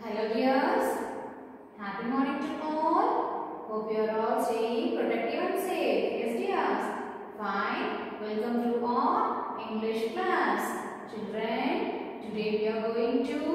Hello dears, happy morning to all. Hope you are all staying productive and safe. Yes dears, fine. Welcome to our English class. Children, today we are going to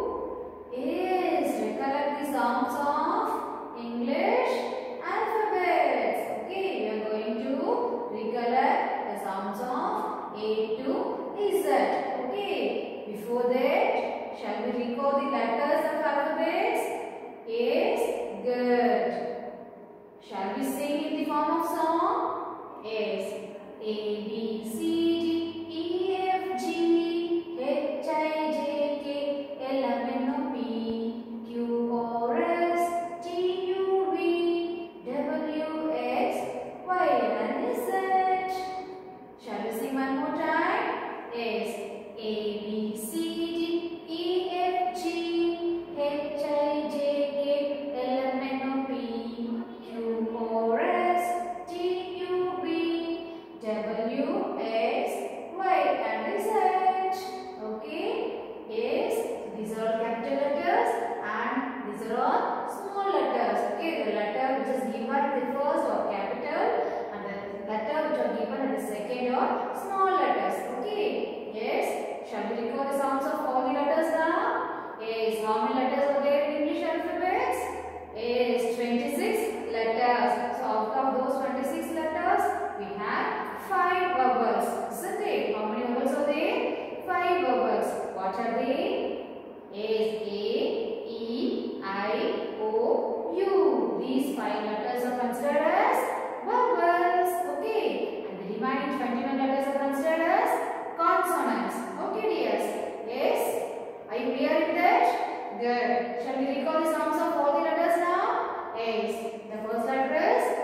recollect the sounds of English alphabets. Okay, we are going to recollect the sounds of A to Z. Okay, before that, shall we recall the letters of alphabets? Yes, good. Shall we sing in the form of song? Yes. A, B, C, D, E, F, G, H, I, J, K, L, M, N, O, P, Q, R, S, T, U, V, W, X, Y, and Z. Shall we sing one more time? Yes. A, B, C, D, E, F, G, H, I, J, K, L, M, N, O, P, Q, R, S, T, U, V, W, X, Y, and Z. Okay? Yes, these are all capital letters and these are all small letters. Okay, the letter which is given at the first are capital and the letter which are given at the second are small letters. Okay? Yes. Shall we recall the sounds of all the letters now? Yes. How many letters are there in English alphabets? Yes. 26 letters. So out of those 26 letters, we have 5 vowels. Isn't it? How many vowels are there? 5 vowels. What are they? Yes. A, E, I, O, U. These 5 letters are considered as vowels. Okay. And the remaining 21 letters are considered as consonants. Okay dears. Yes. Are you clear in that? Good. Shall we recall the sounds of all the letters now? Yes. The first letter is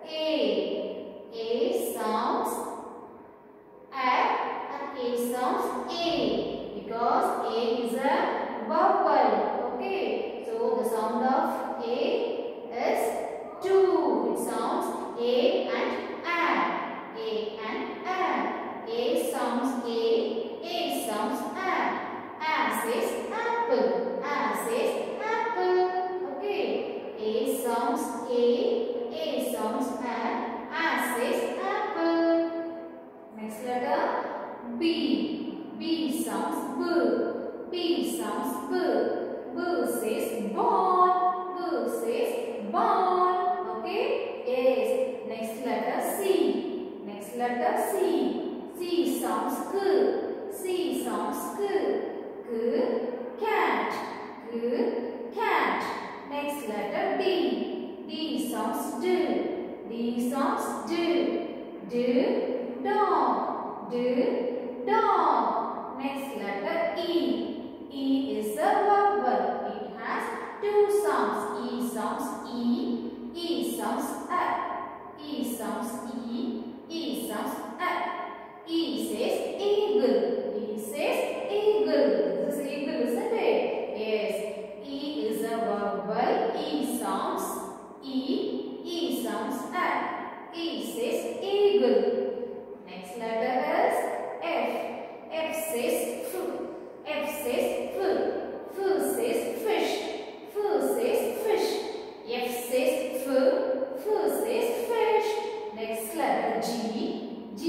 A. A sounds A and A sounds A because A is a vowel. Okay. So the sound of A is 2. It sounds A and A. A and A. A sounds A sounds A. A says apple. A says apple. Okay. A sounds A sounds A says apple. Next letter B. B sounds B. B sounds B. B says ball. B says ball. Okay. Yes. Next letter C. Next letter C. C sounds K. C sounds K. K, cat. K, cat. Next letter D. D sounds D. D sounds D. D, dog. D, dog. Next letter E. E is a vowel. It has 2 sounds. E sounds E. E sounds A. E sounds E. E sounds A. E says eagle. E says eagle. This is eagle, isn't it? Yes. E is a vowel. E sounds E. E sounds A. E says eagle. Next letter is F. F says F. F says F. F says fish. F says fish. F says F. F says fish. Next letter G.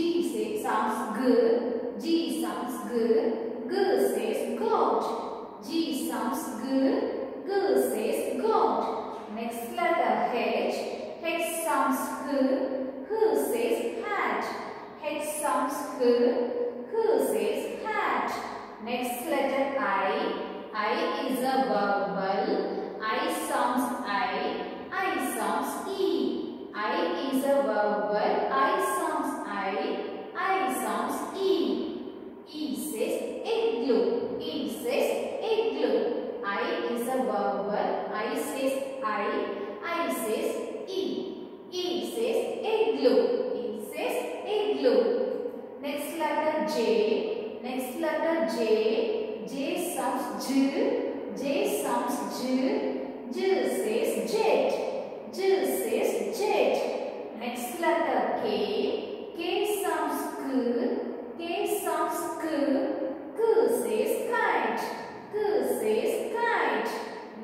G sounds G. G sounds G. G says goat. G sounds G. G says goat. Next letter H. H sounds H. H says hat. H sounds H. H says hat. Next letter I. I is a vowel. I sounds I. I sounds E. I is a vowel. I sounds I. I sounds E. E says igloo. E says igloo. I is a vowel. I says I. I says E. E says igloo. E says igloo. Next letter J. Next letter J. J sounds J. J sounds J. J says jet. J says jet. Next letter K. K sounds K. K sounds K. K says kite. K says kite.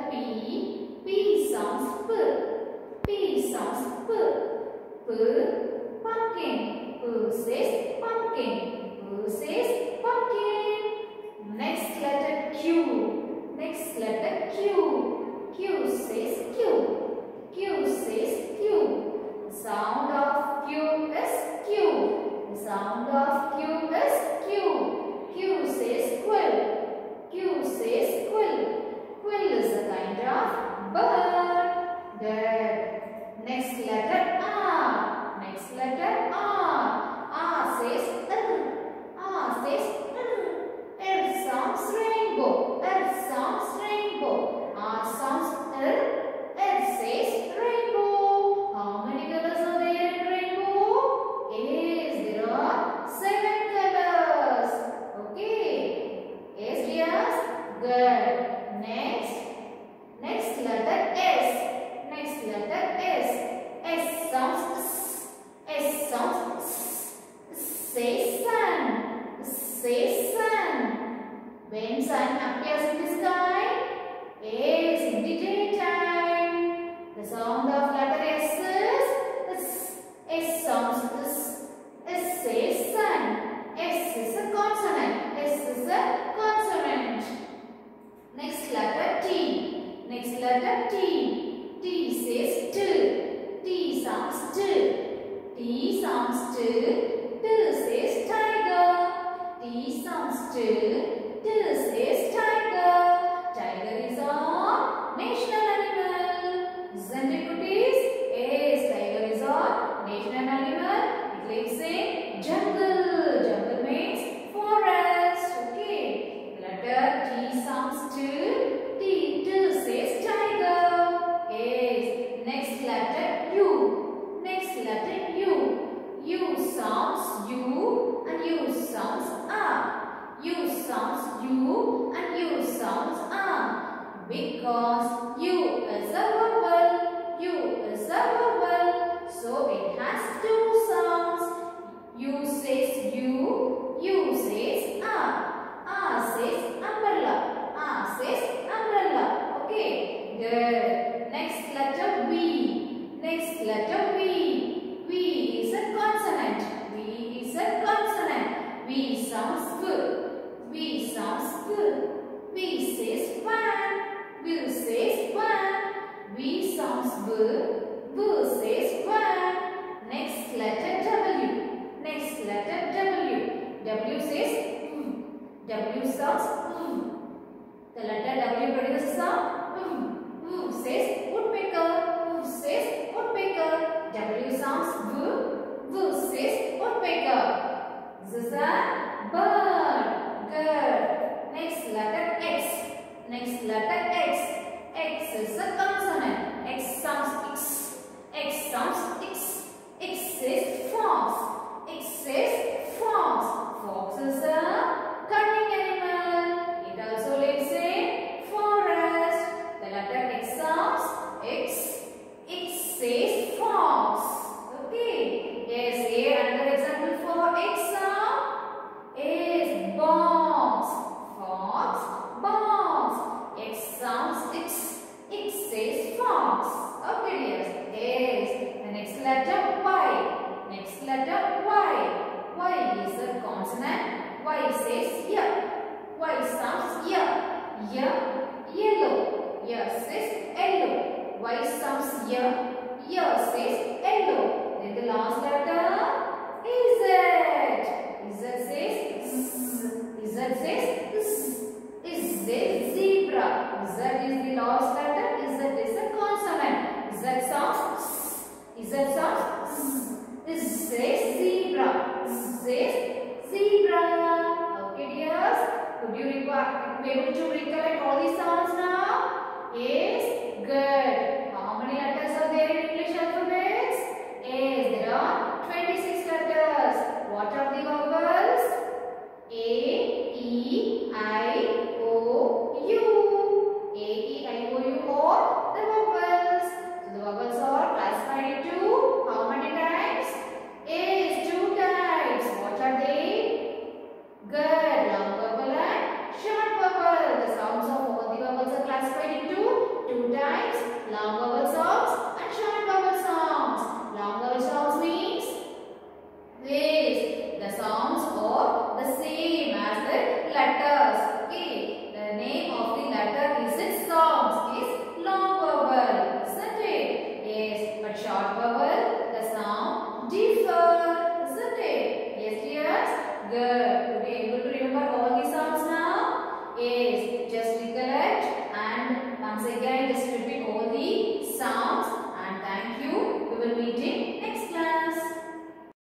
P. P sounds P. P sounds P. P, pumpkin. P says pumpkin. P says pumpkin. Next letter Q. Next letter Q. Q says Q. Q says Q. The sound of Q is Q. The sound of Q is Q. Q says quill. Q says quill. Quill is a kind of bird. Good. Next letter R. Next letter R. R says R. R says R. R sounds rainbow. R sounds rainbow. R sounds R. R says rainbow. How many colors are there in rainbow? Yes, there are 7 colors. Okay. Yes, dears. Good. Next letter S. Next letter S. S sounds S. S sounds S. Say sun. Say sun. When sun appears in the sky, yes, in the daytime. The sound of letter S is S. S sounds S. S says sun. S is a consonant. S is a consonant. Next letter T. Next letter T. T says T. T sounds T. T sounds T. T says tiger. T sounds T. T says tiger. Tiger is our national animal. Isn't it, cuties? Yes, tiger is our national animal. It lives in jungle. Jungle means forest. Okay. Letter T sounds T. T says tiger. Yes. Next letter U. Next letter U. U sounds U and U sounds R. U sounds U and U sounds R. Because U is a vowel. U is a vowel. So it has 2 sounds. U says U. U says R. R says umbrella. R says umbrella. Okay. Good. Next letter V. Next letter V. V is a consonant. V is a consonant. V sounds V. V sounds V. V says van. V says van. V sounds V. V says van. Next letter W. Next letter W. W says W sounds The letter W produces sound says woodpecker. Says woodpecker. W sounds V says woodpecker. This is a bird. Good. Next letter X. Next letter X. X is a consonant. X sounds X. X sounds X. X says fox. X says fox. Fox is a cunning animal. It also lives in forest. The letter X sounds X. X says fox. Okay. Yes, here another example for X sound is box. Fox, box. X sounds X. X says fox. Okay, dears. Yes. The next letter Y. Next letter Y. Y is a consonant. Y says Y. Y sounds Y. Y, yellow. Y says yellow. Y sounds Y. Y says yellow. Then the last letter Z. Z says Z. Z says Z. Z says zebra. Z is the last letter. Z is a consonant. Z sounds Z. Z sounds Z. Z says zebra. Z says zebra. Okay, dears. Could you be able to recollect all these sounds now? Yes. Good. How many letters are there in English alphabets? Yes, there are 26 letters. What are the vowels? A, E, I, O, U. girl.